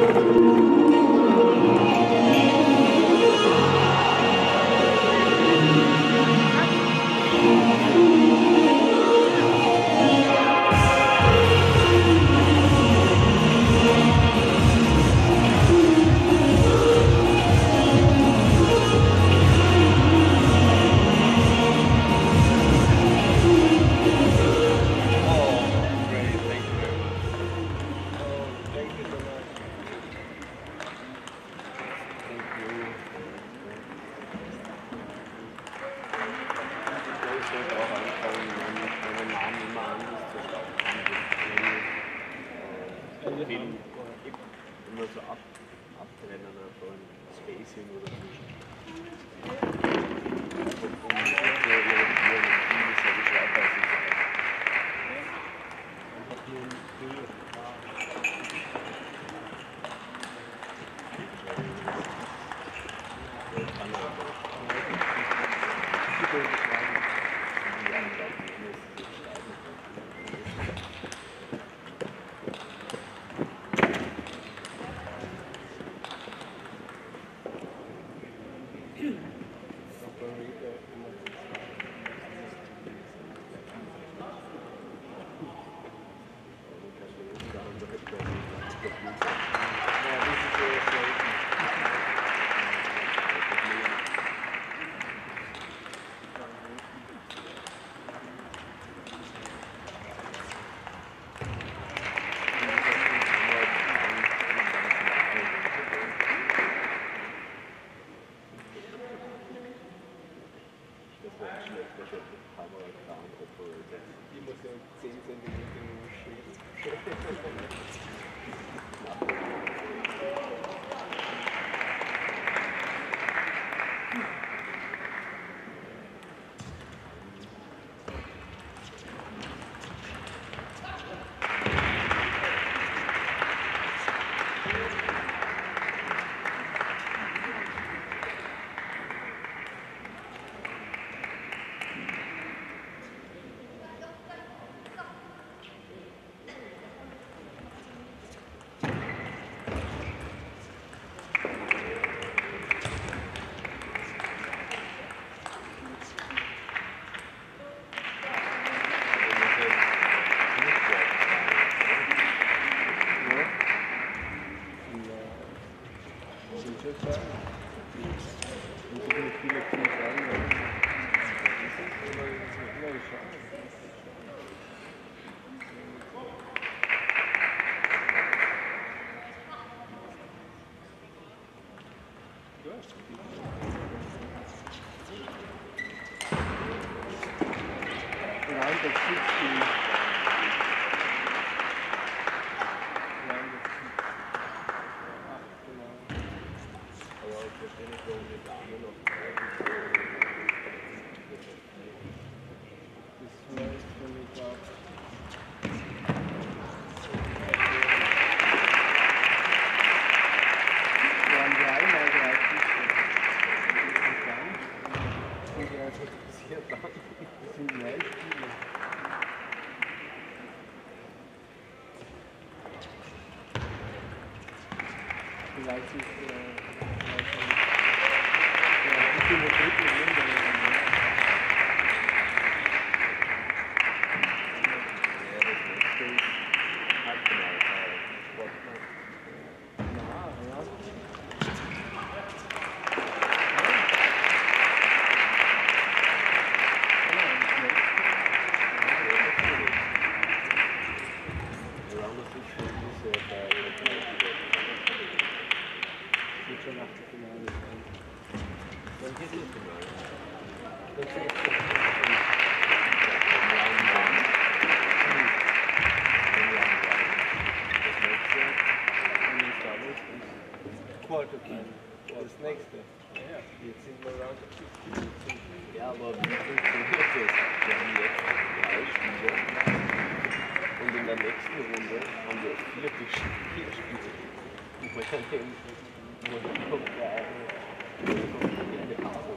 Immer so abtrennen, so ein Spacing oder so. Die muss ja 10 cm Das nächste. Ja, jetzt sind wir Round of 50. Ja, aber wie funktioniert das? Wir haben jetzt 3 Spiele und in der nächsten Runde haben wir 4 Spiele. Und man kann eben, kommt der eine Pause.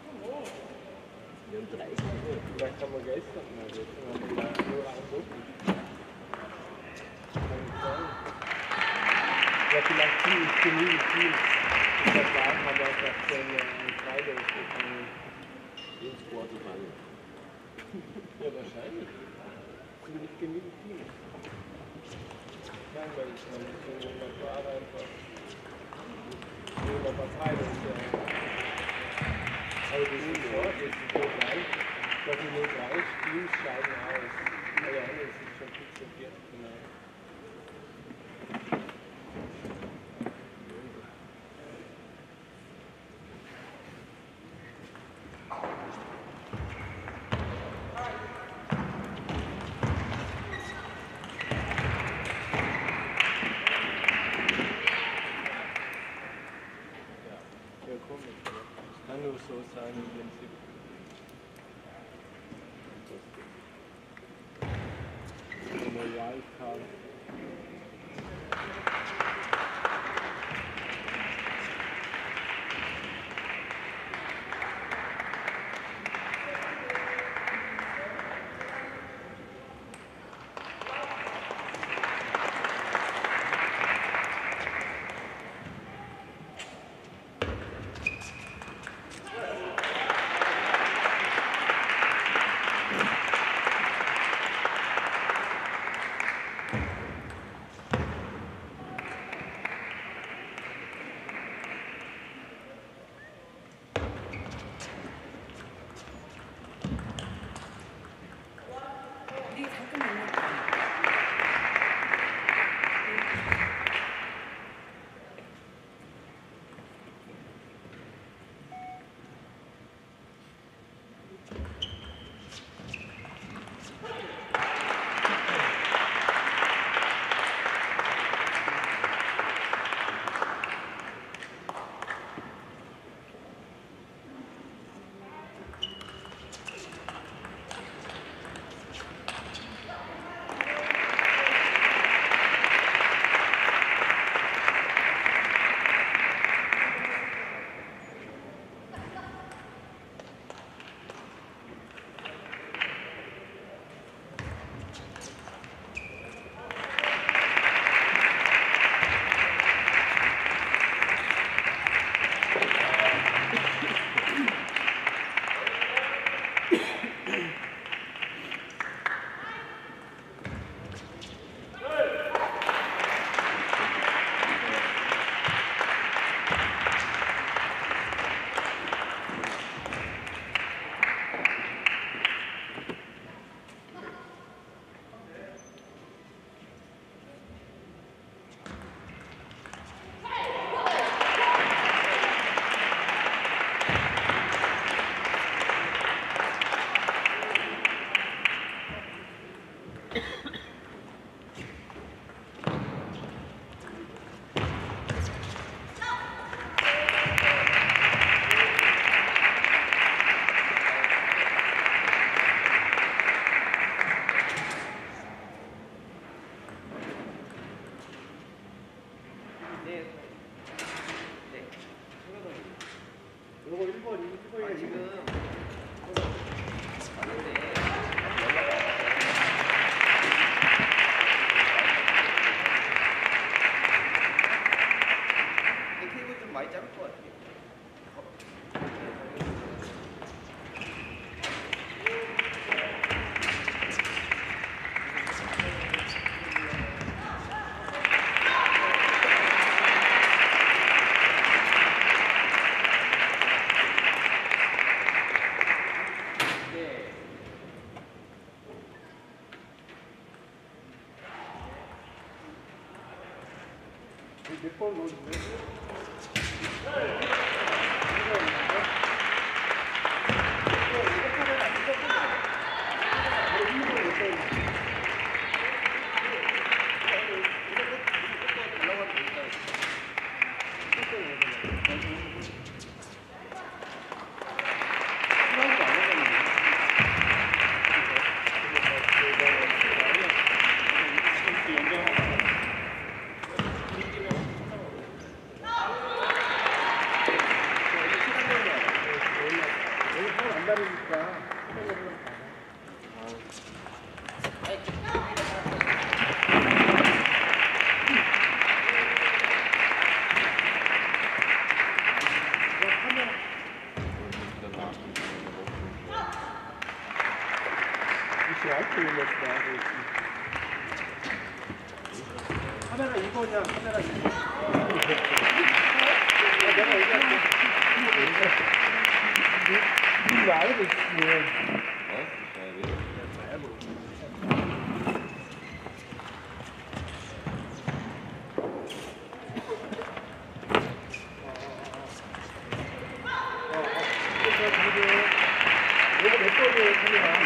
Wir haben 3 Spiele. Vielleicht haben wir gestern mal jetzt nur einen Rücken. Ja, vielleicht genügend Teams. Ich glaube, da haben wir auch das Freilos gefangen. Ins Quarterfinal. Ja, wahrscheinlich. Es sind nicht genügend Teams. Langweilig, man war einfach. Jemand was Freilos. Aber das ist Sport, jetzt ist nur gleich. Ich glaube, nur 3 Teams scheiden aus. Ja, das ist schon fix und Viertelfinale. Kann nur so sein im Prinzip. Eine Wildcard. 카메라 이거냐, 카메라 이거. 내가 얘기할게. 이거 알고 있지. 이거 몇 번이에요, 카메라?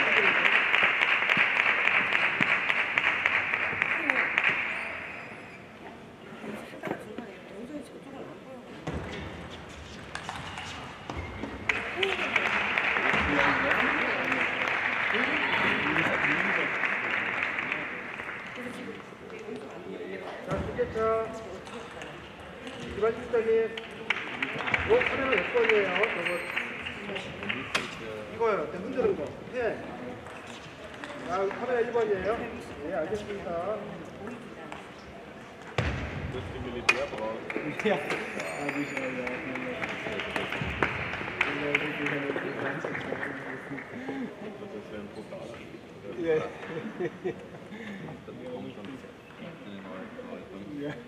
자, 죽겠죠? 기반 실장님. 카메라 몇 번이에요? 이거요. 흔드는 거. 해. 아, 카메라 1번이에요? 네, 알겠습니다. Das die Militär braucht. Ja. Das wäre ein brutaler. Ja. Dann kommt schon eine neue Verwaltung. Ja.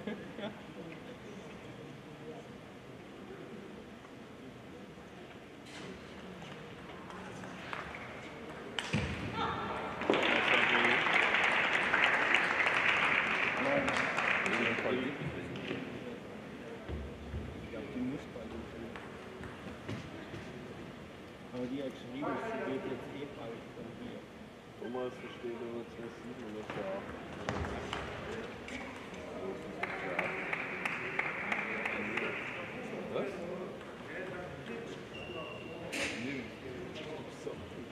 Aber die hat geschrieben, sie geht jetzt eh bald von hier. Thomas versteht aber 2,7 oder so. Was? So.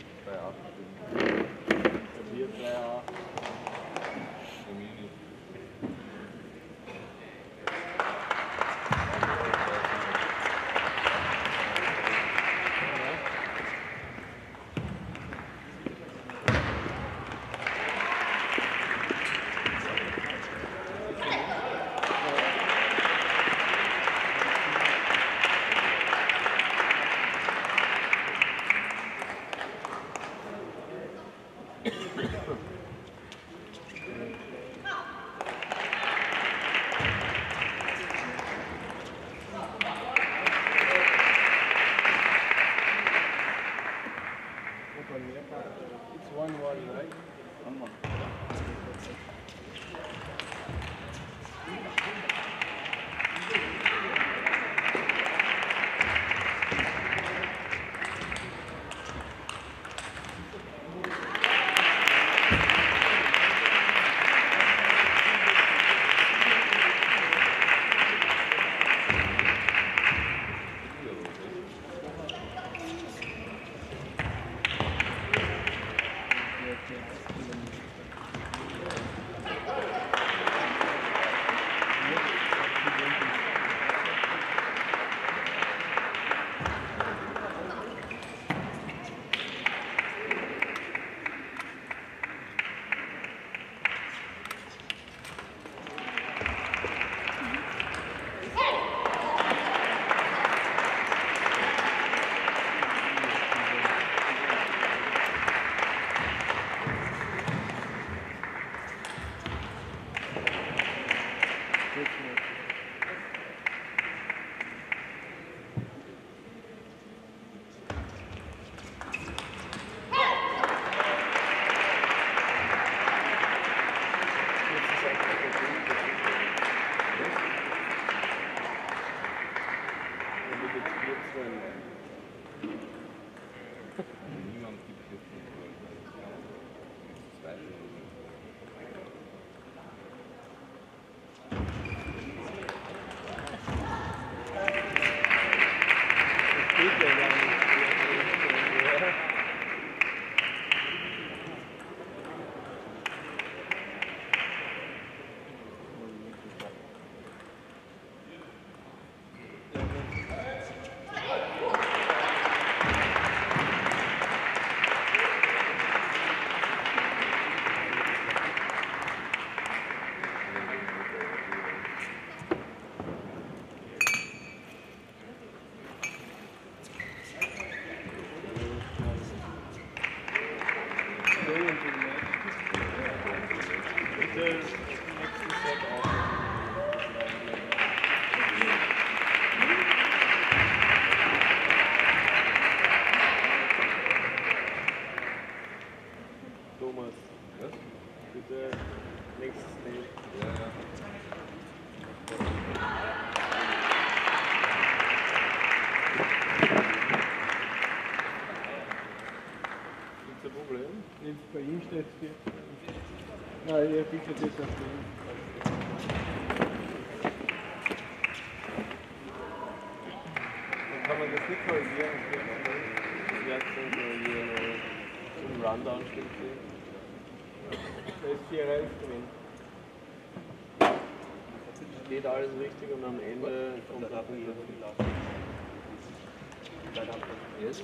3,8. Hier 3,8. The next set of Thomas, Was? bitte nächstes Step. Ja, ja. Gibt's ein Problem? Jetzt bei ihm steht es 14. Nein, er fixiert jetzt auf den. Dann kann man das nicht korrigieren. Ich werde es dann korrigieren, aber zum Rundown stimmt es. Da ist 4-11 drin. Steht alles richtig und am Ende kommt ab und Yes?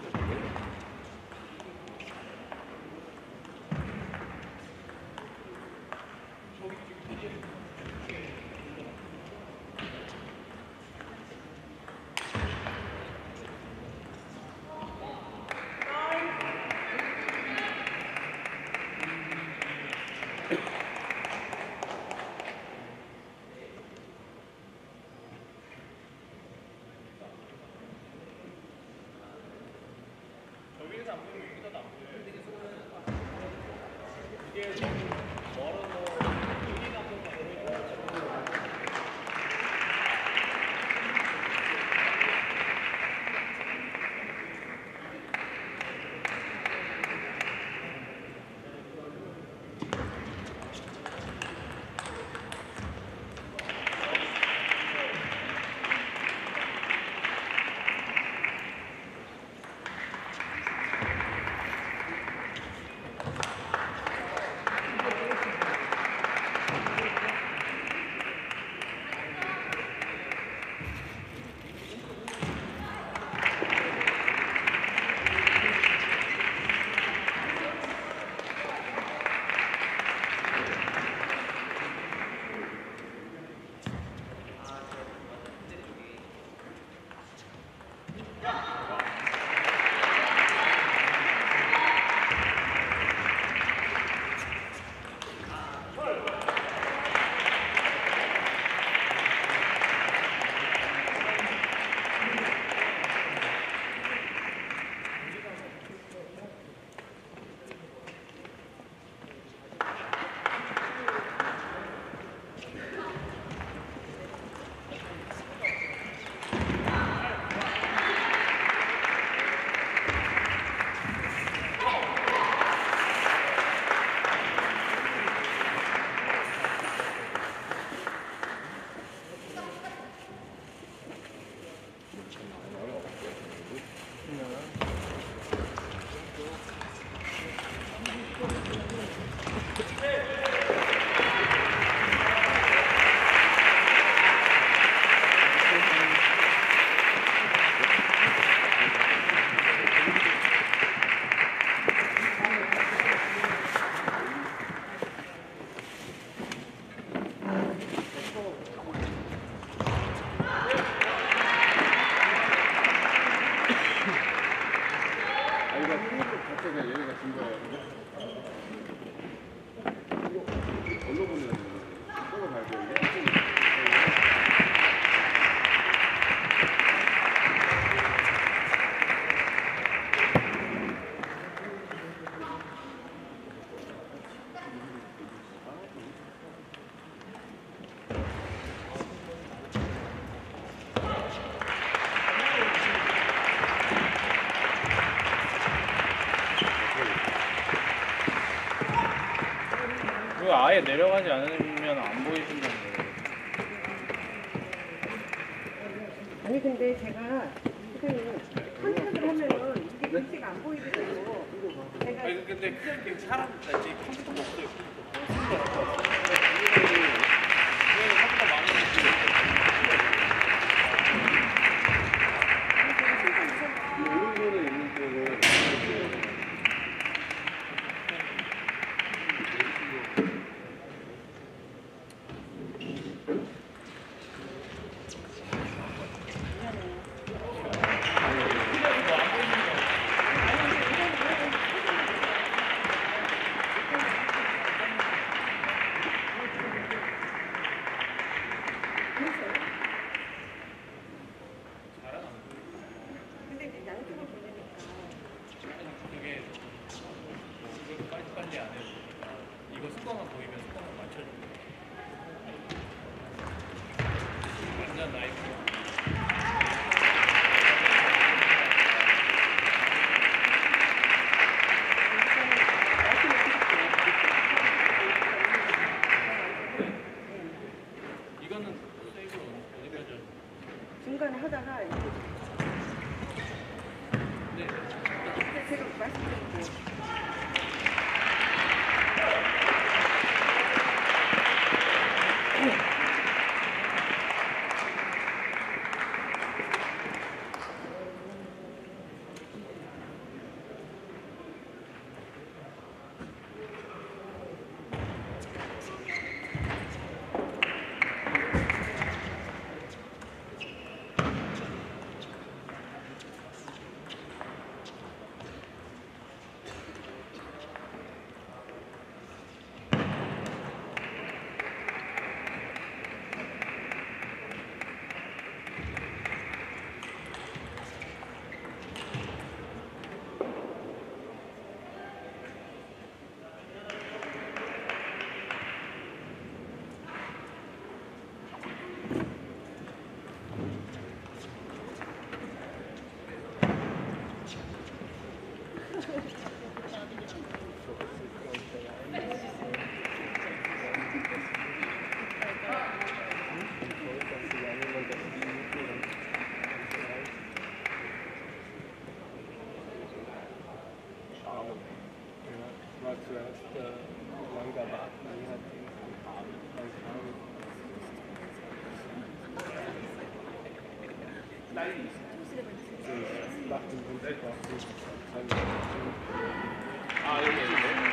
왜 아예 내려가지 않으면 안 보이신다는 거예요? 아니 근데 제가 선생님 컨택을 하면은 이게 글씨가 안 보이더라고. 제가 아니 근데 그게 사람 이제 컴퓨터가 없어요. 오른손에 있는 쪽은 이거 스코어만 보이면 스코어만 맞춰줘. 완전 나이프. 이거는 세이브로 어디까지? 중간에 하다가 이제 네. 제가 말씀드릴게요. War zuerst langer warten, dann hat dann kam nach dem Prinzip auch nicht. 아 여기 있네.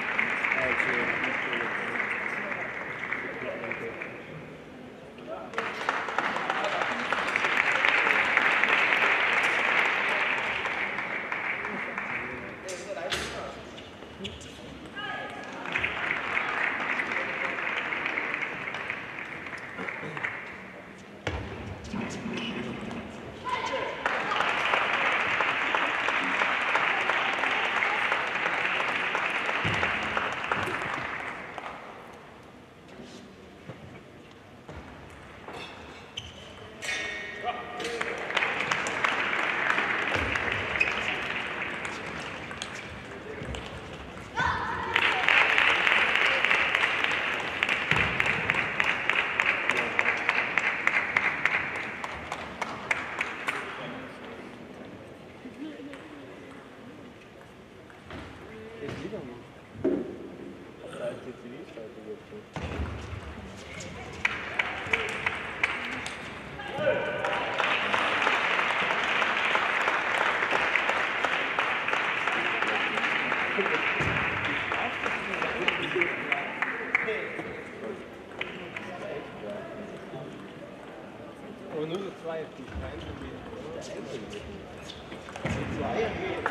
Jetzt wieder nicht. Seite Zivilseite jetzt schon. Aber nur so zwei, die kleinen sind die Zweier gehen.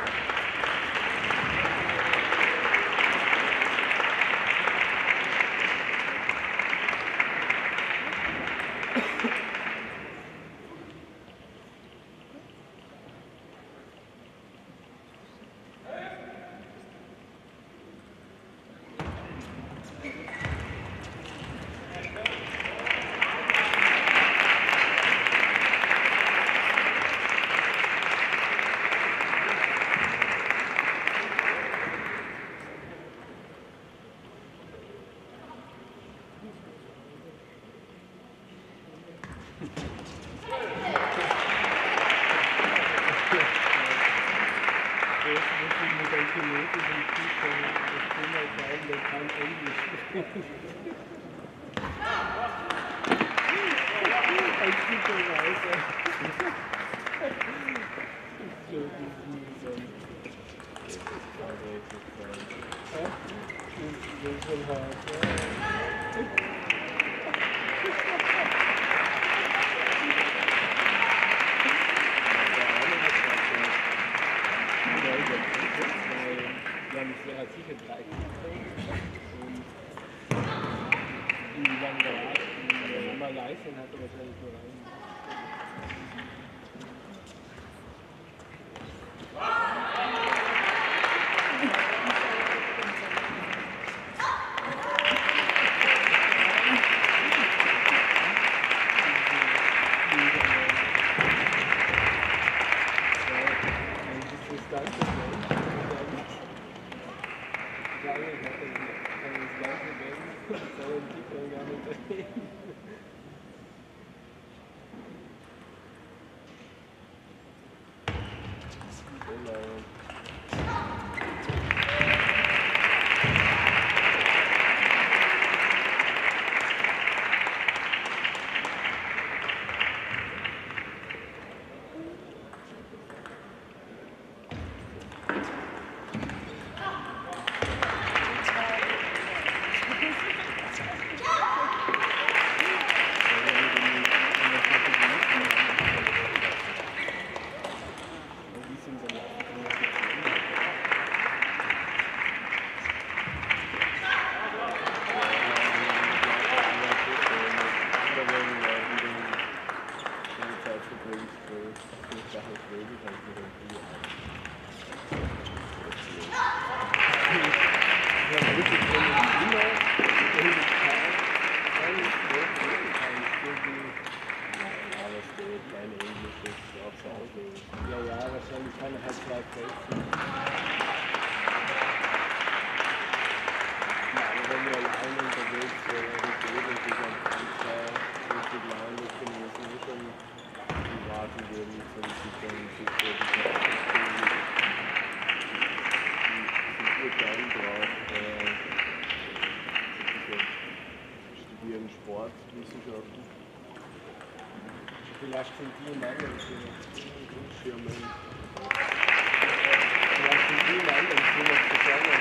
studieren Sportwissenschaften. Vielleicht sind die in anderen Firmen. Schirmen. Vielleicht sind die in anderen Firmen zusammen.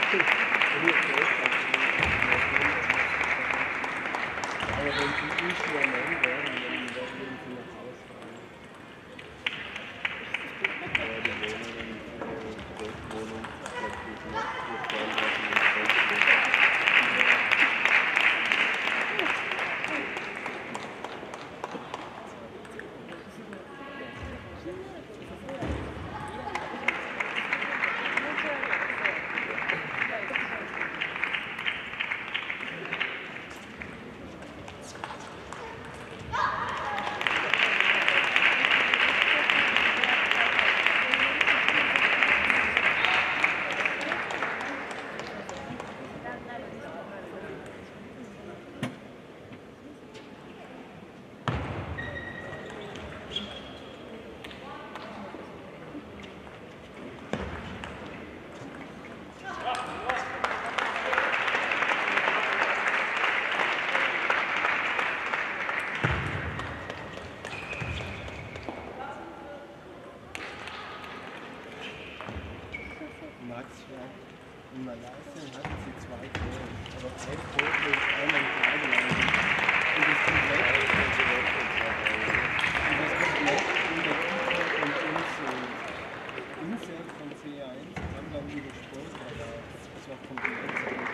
Aber wenn sie Instrument werden, dann werden sie nach Hause fahren. Aber die Wohnungen, Projektwohnung, ich glaube, die ist noch Max fragt, in Malaysia hatten sie 2 Foren, aber ein Foto ist einmal Tagelang. Und das komplett in der Tiefe und Insert von C1 haben dann übersprungen, aber es war komplett so ein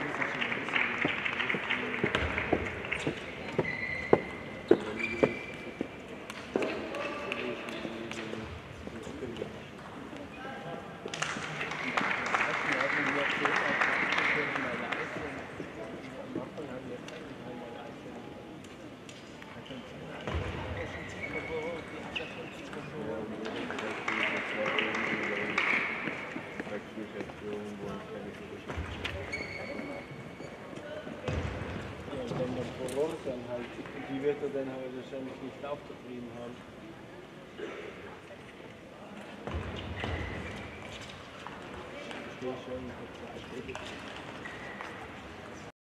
dann halt, die wird er dann halt wahrscheinlich nicht aufgetrieben haben. Ich stehe schon, ich habe 2 Stück.